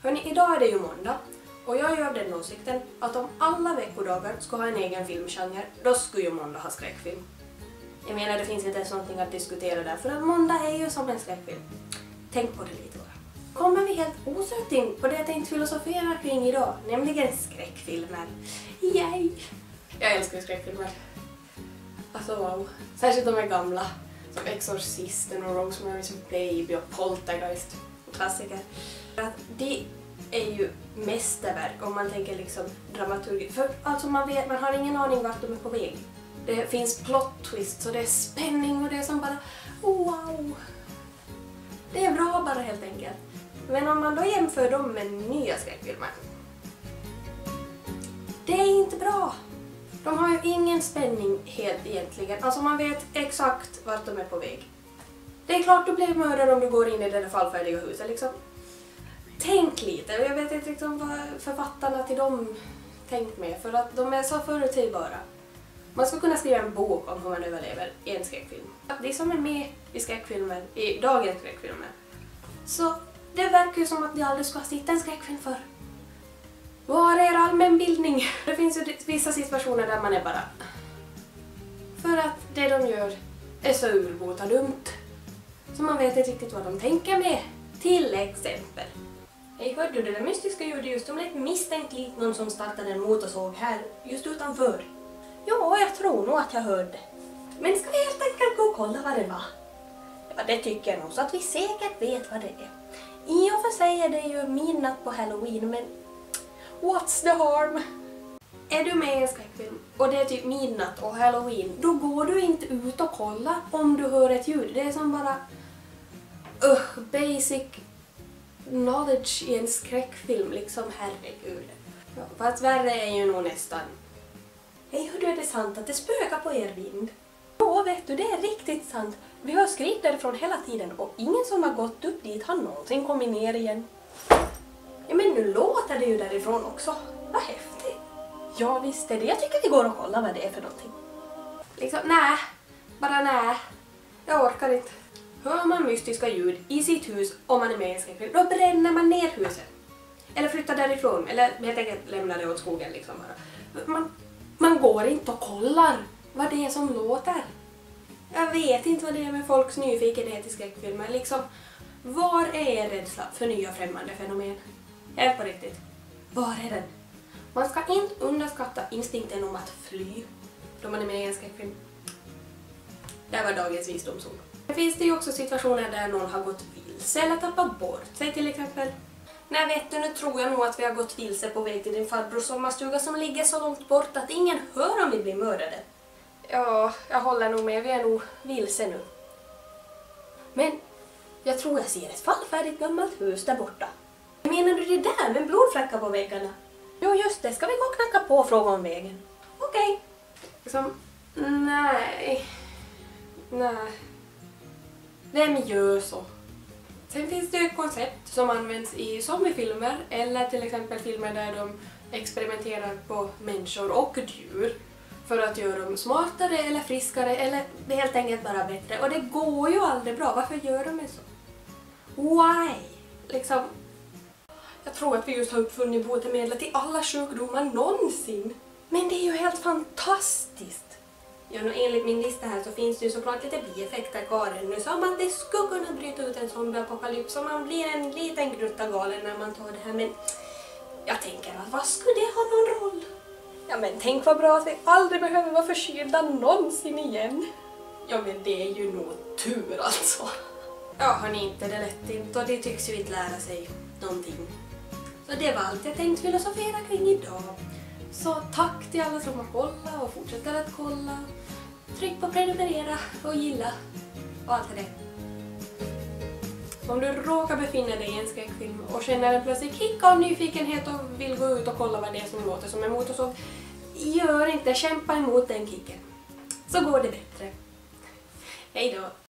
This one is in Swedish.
Hörni, idag är det ju måndag och jag är ju av den åsikten att om alla veckodagar ska ha en egen filmgenre, då skulle ju måndag ha skräckfilm. Jag menar, det finns inte ens någonting att diskutera där, för att måndag är ju som en skräckfilm. Tänk på det lite bara. Kommer vi helt osökt in på det jag tänkte filosofera kring idag, nämligen skräckfilmer. Yay! Jag älskar skräckfilmer. Alltså wow. Särskilt de är gamla. Som Exorcisten och Rosemary's Baby och Poltergeist. Klassiker. Det är ju mästerverk om man tänker liksom dramaturgi. För alltså man har ingen aning vart de är på väg. Det finns plot twists och det är spänning och det är som bara wow. Det är bra bara helt enkelt. Men om man då jämför dem med nya skräckfilmer. Det är inte bra. De har ju ingen spänning helt egentligen. Alltså man vet exakt vart de är på väg. Det är klart du blir mördad om du går in i det där fallfärdiga huset liksom. Tänk lite. Jag vet inte liksom vad författarna till dem tänkt med. För att de är så förutsägbara. Man ska kunna skriva en bok om hur man överlever i en skräckfilm. Det som är med i skräckfilmer, i dagens skräckfilmer. Så det verkar ju som att ni aldrig ska sitta en skräckfilm för. Var är allmänbildning? Det finns ju vissa situationer där man är bara... För att det de gör är så urbota dumt. Så man vet inte riktigt vad de tänker med. Till exempel. Hej, hörde du det där mystiska ljudet just? De lät misstänkt likt någon som startade en motorsåg här just utanför. Ja, jag tror nog att jag hörde. Men ska vi helt enkelt gå och kolla vad det var? Ja, det tycker jag nog, så att vi säkert vet vad det är. I och för sig är det ju midnatt på Halloween, men... What's the harm? Är du med i en skräckfilm och det är typ midnatt och Halloween, då går du inte ut och kollar om du hör ett ljud. Det är som bara... basic knowledge i en skräckfilm, liksom, herregud. Ja, fast värre är ju nog nästan... Hej, hur är det sant att det spökar på er vind? Ja, vet du, det är riktigt sant. Vi har skrivit därifrån hela tiden och ingen som har gått upp dit har någonsin kommit ner igen. Ja, men nu låter det ju därifrån också. Vad häftigt. Ja, visst är det. Jag tycker vi går och kollar vad det är för någonting. Liksom, nej. Bara nej. Jag orkar inte. Hör man mystiska ljud i sitt hus om man är med i en skräckfilm, då bränner man ner huset. Eller flyttar därifrån. Eller helt enkelt lämnar det åt skogen liksom bara. Man går inte och kollar vad det är som låter. Jag vet inte vad det är med folks nyfikenhet i skräckfilmer. Liksom, var är er rädsla för nya främmande fenomen? Helt på riktigt. Var är den? Man ska inte underskatta instinkten om att fly då man är med i en skräckfilm. Det var dagens visdomsord. Det finns det ju också situationer där någon har gått vilse eller tappat bort sig till exempel. Nej, vet du, nu tror jag nog att vi har gått vilse på väg till din farbrors sommarstuga som ligger så långt bort att ingen hör om vi blir mördade. Ja, jag håller nog med. Vi är nog vilse nu. Men jag tror jag ser ett fallfärdigt gammalt hus där borta. Menar du det där med blodfläckar på väggarna? Jo, just det. Ska vi gå och knacka på och fråga om vägen? Okej. Liksom, nej. Vem gör så? Sen finns det ju ett koncept som används i zombiefilmer eller till exempel filmer där de experimenterar på människor och djur för att göra dem smartare eller friskare eller helt enkelt bara bättre. Och det går ju aldrig bra. Varför gör de så? Why? Liksom, jag tror att vi just har uppfunnit botemedlet till alla sjukdomar någonsin. Men det är ju helt fantastiskt. Ja, enligt min lista här så finns det ju såklart lite bieffekter kvar ännu, som att det skulle kunna bryta ut en zombieapokalyps och man blir en liten grutta galen när man tar det här, men jag tänker att vad skulle det ha någon roll? Ja, men tänk vad bra att vi aldrig behöver vara förkylda någonsin igen. Ja, men det är ju nog tur alltså. Ja, hörni, inte det lätt inte och det tycks ju inte lära sig någonting. Så det var allt jag tänkte filosofera kring idag. Så tack till alla som har kollat och fortsätter att kolla. Tryck på prenumerera och gilla och allt det. Om du råkar befinna dig i en skräckfilm och känner en plötslig kick av nyfikenhet och vill gå ut och kolla vad det är som låter som en motorsåg, gör inte, kämpa emot den kicken. Så går det bättre. Hej då!